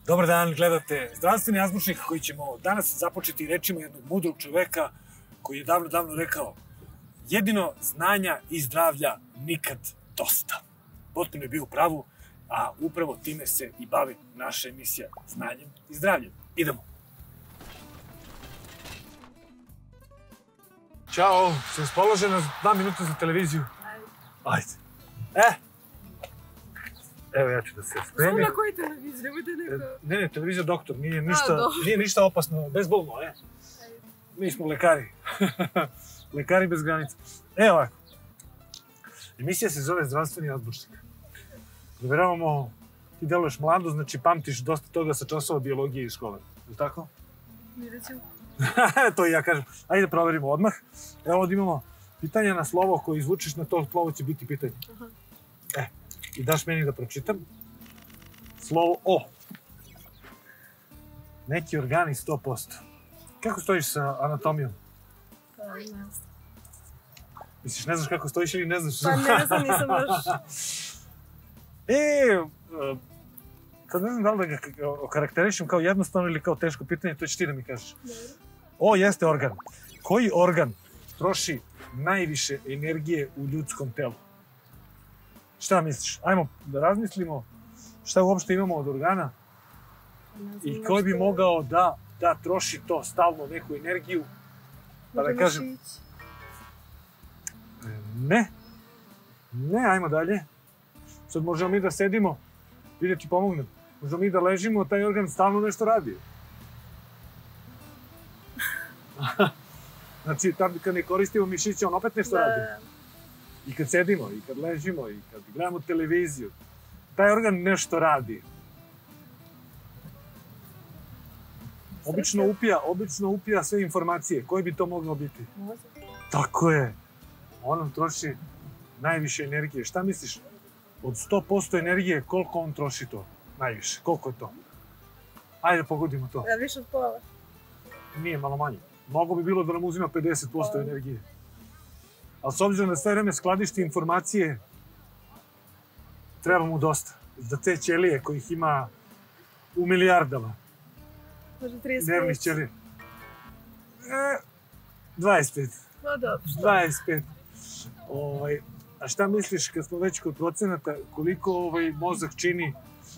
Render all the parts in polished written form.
Dobar dan, gledate Zdravstveni azbučnik koji ćemo danas započeti rečima jednog mudrog čoveka koji je davno rekao: jedino znanja i zdravlja nikad dosta. Potpuno je bio u pravu, a upravo time se i bavi naša emisija Znanjem i zdravljem. Idemo! Ćao, si raspoložena za 2 minuta za televiziju? Ajde. Evo ja ću da se spremim. Samo na koji televiziji? Nemojte neko... Ne, televizija Doktor, nije ništa opasno, bezbolno, Mi smo lekari. Lekari bez granica. Evo ovako. Emisija se zove Zdravstveni azbučnik. Provjeravamo, ti deluješ mlado, znači pamtiš dosta toga sa časova biologije iz škole. Je li tako? Vidjet ću. To i ja kažem. Ajde da proverimo odmah. Evo ovdje imamo pitanja na slovo koje izvučiš, na to slovo će biti pitanje. I daš meni da pročitam. Slovo O. Neki organi 100%. Kako stojiš sa anatomijom? Pa ne znam. Misliš, ne znaš kako stojiš ili ne znaš? Pa ne znam, nisam baš... Sad ne znam da li da ga okarakterišem kao jednostavno ili kao teško pitanje, to ćeš ti da mi kažeš. Dobro. O jeste organ. Koji organ troši najviše energije u ljudskom telu? Šta misliš? Ajmo da razmislimo šta uopšte imamo od organa i koji bi mogao da troši to stalno neku energiju. Pa da kažem... Ne, ajmo dalje. Sad možemo mi da sedimo i da ti pomognem. Možemo mi da ležimo, taj organ stalno nešto radi. Znači, kad ne koristimo mišiće, on opet nešto radi. I kad sedimo, i kad ležimo, i kad gledamo televiziju, taj organ nešto radi. Obično upija sve informacije. Koji bi to moglo biti? Mozak. Tako je. On nam troši najviše energije. Šta misliš? Od 100% energije, koliko on troši to? Najviše. Koliko je to? Ajde, pogodimo to. Ja više od pola. Nije, malo manje. Mnogo bi bilo da nam uzima 50% energije. Ali s obzirom da sve vreme skladišti informacije, treba mu dosta. Za te ćelije kojih ima u milijardama. Može 35. Nervnih ćelija. 25. No dobro. 25. A šta misliš, kad smo već kod procenata, koliko mozak čini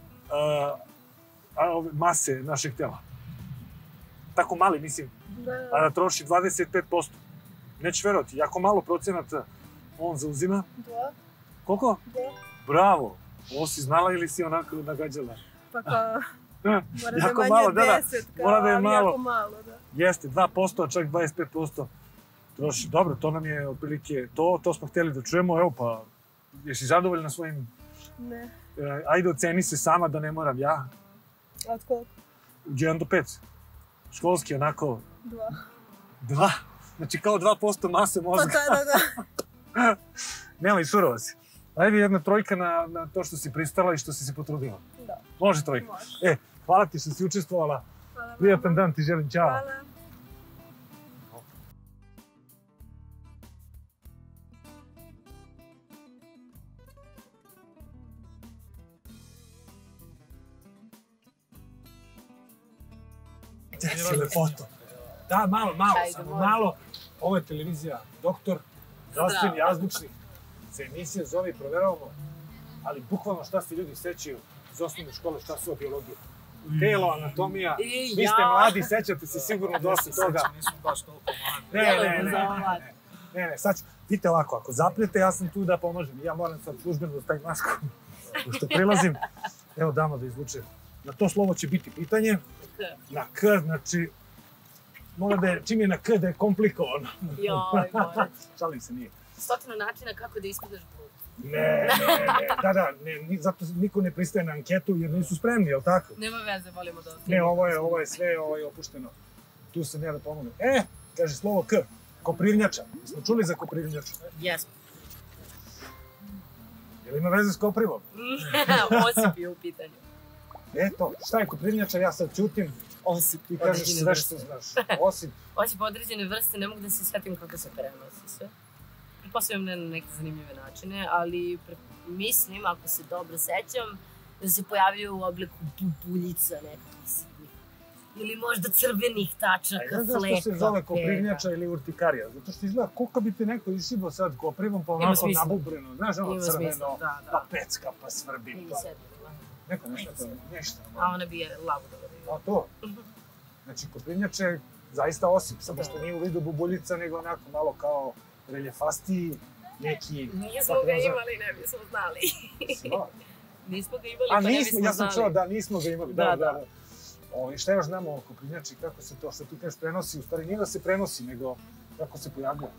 mase našeg tela? Tako mali, mislim. A da troši 25%. Nećeš verovati, jako malo procenata on zauzima. 2. Koliko? 2. Bravo! Ovo si znala ili si onako nagađala? Pa kao... Mora da je manje 10, ali jako malo, da. Jeste, 2%, a čak 25% troši. Dobro, to nam je otprilike to smo htjeli da čujemo. Evo pa, jesi zadovoljna svojim... Ne. Ajde, oceni se sama da ne moram ja. Od koliko? 1 do 5. Školski, onako... 2. 2? Znači kao 2% mase mozga. Pa da. Nemoj, surova si. Ajde jedna trojka na to što si pristala i što si se potrudila. Da. Može trojka? Može. Hvala ti što si učestvovala. Hvala. Prijatan dan ti želim, ćao. Hvala. Desi lepoto. Da, malo. Ovo je televizija Doktor, Zdravstveni azbučnik. Se emisija zove i proveravamo, ali bukvalno šta se ljudi sećaju iz osnovne škole, šta su biologije. Telo, anatomija, vi ste mladi, sećate se sigurno dosta toga. Nismo baš toliko mladi. Ne, sad ću. Vidite ovako, ako zapnete, ja sam tu da pomažem. Ja moram sad službeno da stavim masku. Pošto prilazim, evo damo da izvučem. Na to slovo će biti pitanje. Na K, znači, mora da je, čim je na K, da je komplikovano. Joj, mora. Šalim se, nije. 100 načina kako da ispadaš glup. Ne, zato niko ne pristaje na anketu jer nisu spremni, jel tako? Nema veze, volimo da... Ne, ovo je sve opušteno. Tu sam ja da pomognem. Kaže slovo K, koprivnjača. Smo čuli za koprivnjaču? Jesmo. Jel ima veze s koprivom? Osip je u pitanju. Eto, šta je koprivnjača, ja sad ćutim. Osip. Ti kažeš sve što znaš. Osip. Osip određene vrste, ne mogu da se svetim kako se prenosi sve. Pretpostavljam ne na neke zanimljive načine, ali mislim, ako se dobro sećam, da se pojavljaju u obliku buljica nekakvih sitnih. Ili možda crvenih tačaka, fleka. Zašto se zove koprivnjača ili urtikarija? Zato što izgleda koliko bi te neko išibao sad koprivom, pa onako nabubreno. Znaš, ono crveno, pa pecka, pa svrbi. Ili sedmila. Neko nešto. A ona bi je labudova. A to? Znači, koprivnjače zaista osip, samo što nije u vidu bubuljica, nego onako malo kao reljefastiji, neki... Nismo ga imali, ne bismo znali. Nismo ga imali, pa ne bismo znali. Ja sam čuo da nismo ga imali, da. Šta još znamo o koprivnjači, kako se to, što ti kažeš, prenosi, u stvari nije da se prenosi, nego kako se pojavljaju.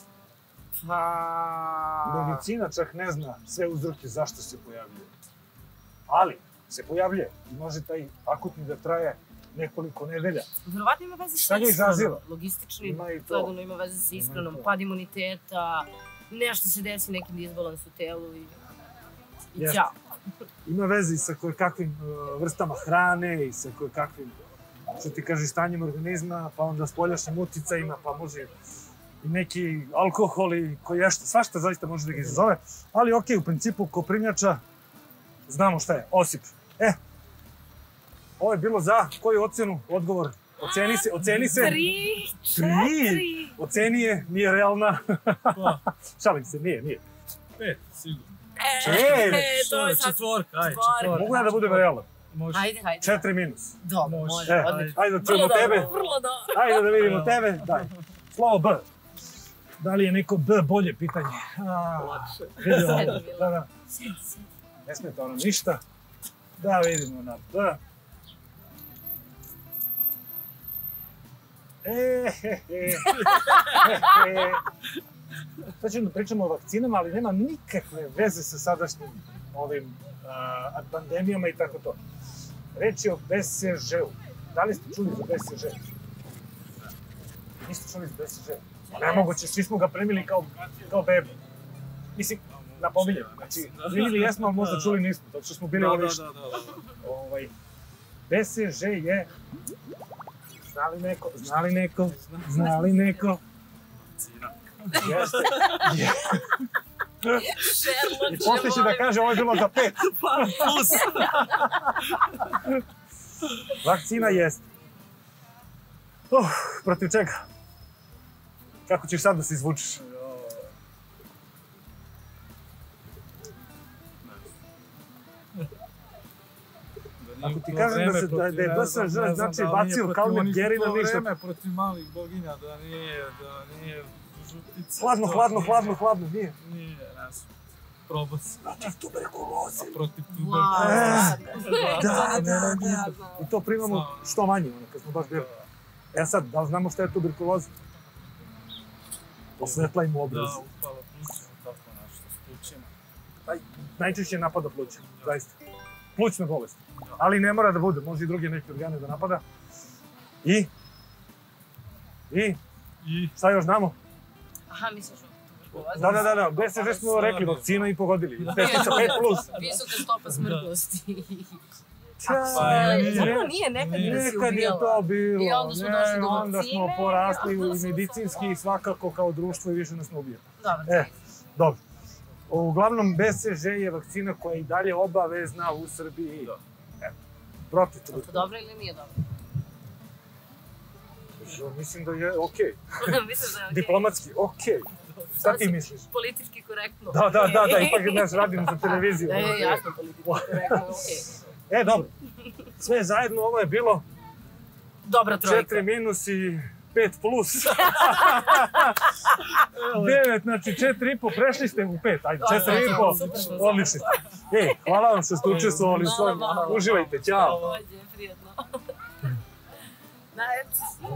Medicina čak ne zna sve uzroke zašto se pojavljaju. Ali se pojavljuje i može taj akutni da traje nekoliko nedelja. Verovatno ima veze sa ishranom, logistični gledano ima veze sa ishranom, pad imuniteta, nešto se desi, neki disbalans u telu i ćao. Ima veze i sa kakvim vrstama hrane i sa kakvim, što ti kaže, stanjem organizma, pa onda spoljašnjim uticajima, pa može i neki alkohol i koješto, svašta zaista može da ga izazove. Ali okej, u principu koprivnjača znamo šta je, osip. Ovo je bilo za koju ocenu? Odgovor. Oceni se. 3. Oceni je, nije realna. Šalim se, nije. 5, sigurno. 4. 4, ajde. Mogu ja da budem realan? Može. Ajde. 4 minus. Dobro, može, odlično. Ajde da čujemo tebe. Vrlo dobro. Ajde da vidimo tebe. Daj. Slovo B. Da li je neko B bolje pitanje? Lakše. Da. Ne smeta ono ništa. Da vidimo na B. Sad ćemo da pričamo o vakcinama, ali nema nikakve veze sa sadašnjim ovim pandemijama i tako to. Reč je o BCG-u. Da li ste čuli za BCG? Niste čuli za BCG? Nemoguće, svi smo ga primili kao bebi. Mislim, napominjem. Znači, primili jesmo, ali možda čuli nismo, zato što smo bili ovo više. BCG je... Znali neko? Vakcina. Jeste. I posle će da kaže, ovo je bilo za 5. Plus. Vakcina jeste. Protiv čega? Kako ćeš sad da se izvučeš? Ako ti kažem da je BCG, znači bacio kao Nigerina ništa. Vreme protiv malih boginja, da nije žutica. Hladno, nije. Nije, ne znam. Probao sam. Protiv tuberkuloze. Protiv tuberkuloze. Da. I to primamo što manje, kad smo baš bili. Sad, da li znamo šta je tuberkuloza? Osvetla im u obrazu. Da, upala pluća, tako nešto, s plućima. Najčešće napada pluća, zaista. Plućna bolest. Ali ne mora da bude, može i druge neke organe da napada. I? Šta još znamo? Aha, misliš o tuberkulozi? Da, BCG smo rekli, vakcina i pogodili. 5+. Visoka stopa smrtnosti. Zapravo nije, nekad da si ubijala. Nekad je to bilo. I onda smo došli do vakcine. Onda smo porasli i medicinski i svakako kao društvo i više nas ne ubija. Dobro. Uglavnom, BCG je vakcina koja je i dalje obavezna u Srbiji. Protiv tuberkuloze. Je to dobro ili nije dobro? Mislim da je okej. Mislim da je okej. Diplomatski, okej. Šta ti misliš? Politički korektno. Da, ipak naš radimo za televiziju. Jasno, politički korektno, okej. Dobro. Sve zajedno ovo je bilo... Dobra trojka. 4 minus i 5+. 9, znači 4,5, prešli ste u 5, ajde, 4,5, odlični. Hvala vam što ste učestvovali u svojim, uživajte, ćao. Dođe, prijetno. Najlepši.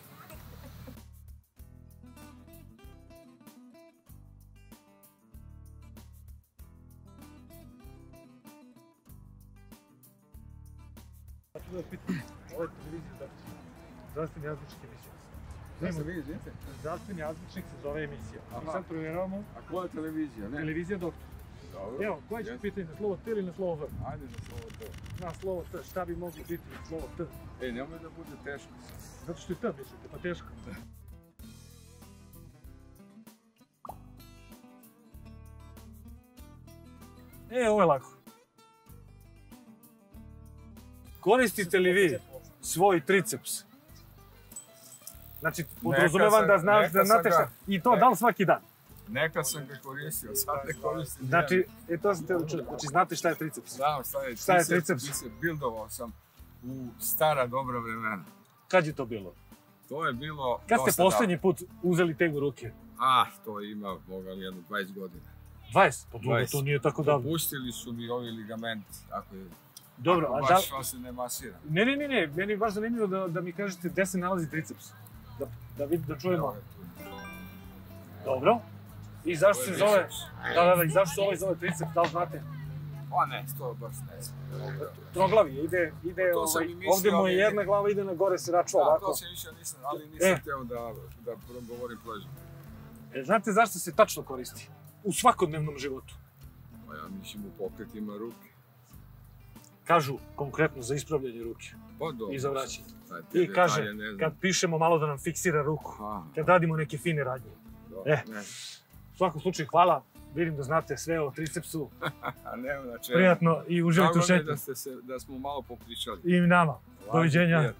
Ovo je televizija, zdravstveni jazvičnik emisija. Šta se vidi, znate? Zdravstveni jazvičnik se zove emisija. I sad provjeravamo... A koja je televizija? Televizija Doktor. Dobro. Evo, koje će pitanje, na slovo T ili na slovo V? Ajde na slovo T. Na slovo T, šta bi moglo biti na slovo T? Nemoj da bude teško. Zato što je T, mislite, pa teško. Ovo je lako. koristite li vi svoj triceps? Znači, podrazumevam da znate šta. I to da li svaki dan? Neka sam ga koristio, sad ne koristim. Znači, to sam te učio. Znači, znate šta je triceps? Znam šta je triceps. Bildovao sam u stara dobra vremena. Kad je to bilo? To je bilo... Kad ste poslednji put uzeli tegu u ruke? To ima, boga mi, jedno 20 godina. 20? Pa dobro, to nije tako davno. Popustili su mi ovi ligamenti, ako je... Dobro, a baš vam se ne masira. Ne, meni je baš zanimljivo da mi kažete gde se nalazi triceps. Da čujemo. Dobro. I zašto se zove... Da, i zašto se ovaj zove triceps, da li znate? Pa ne, to baš ne znam. Troglavi, ide ovdje mu je jedna glava, ide na gore se račva ovako. To sam mislio, ali nisam hteo da govorim proizvod. Znate zašto se tačno koristi? U svakodnevnom životu. Pa ja mislim u pokretima ruke. Kažu konkretno za ispravljanje ruke. Pa dobro. I za vraćanje. I kaže, kad pišemo malo da nam fiksira ruku. Kad radimo neke fine radnje. U svakom slučaju, hvala. Vidim da znate sve o tricepsu. Prijatno i uživajte u šetnju. Da smo malo popričali. I nama. Doviđenja.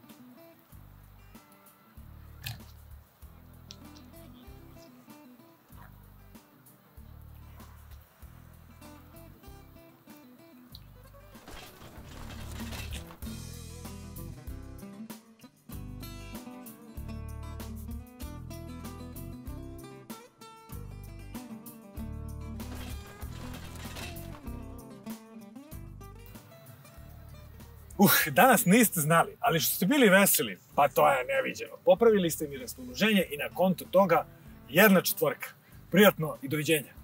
Danas niste znali, ali što ste bili veseli, pa to je neviđeno. Popravili ste mi raspoloženje i na konto toga 1/4. Prijatno i doviđenja.